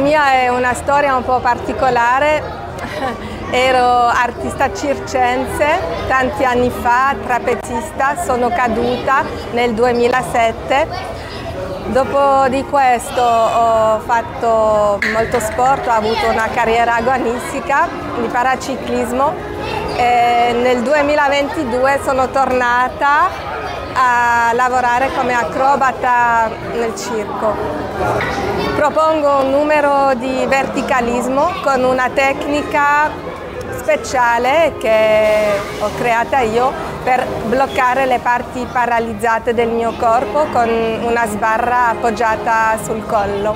mia è una storia un po' particolare. Ero artista circense tanti anni fa, trapezista, sono caduta nel 2007. Dopo di questo ho fatto molto sport, ho avuto una carriera agonistica di paraciclismo e nel 2022 sono tornata a lavorare come acrobata nel circo. Propongo un numero di verticalismo con una tecnica speciale che ho creata io per bloccare le parti paralizzate del mio corpo con una sbarra appoggiata sul collo.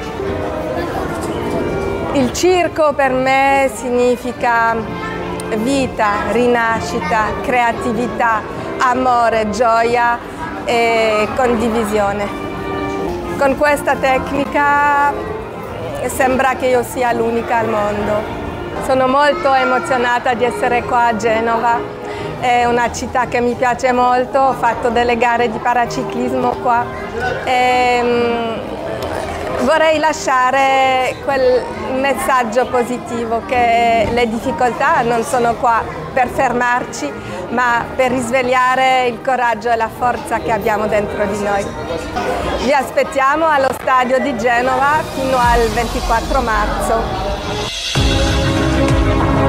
Il circo per me significa vita, rinascita, creatività, amore, gioia e condivisione. Con questa tecnica sembra che io sia l'unica al mondo. Sono molto emozionata di essere qua a Genova, è una città che mi piace molto, ho fatto delle gare di paraciclismo qua e vorrei lasciare quel messaggio positivo che le difficoltà non sono qua per fermarci, ma per risvegliare il coraggio e la forza che abbiamo dentro di noi. Vi aspettiamo allo stadio di Genova fino al 24 marzo.